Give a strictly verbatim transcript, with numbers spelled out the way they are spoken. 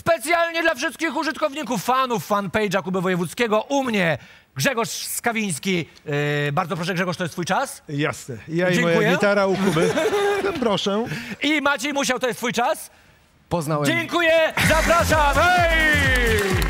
Specjalnie dla wszystkich użytkowników, fanów fanpage'a Kuby Wojewódzkiego. U mnie Grzegorz Skawiński. Yy, bardzo proszę, Grzegorz, to jest twój czas? Jasne. Ja i Dziękuję. moja gitara u Kuby. Proszę. I Maciej Musiał, to jest twój czas? Poznałem. Dziękuję, zapraszam, hej!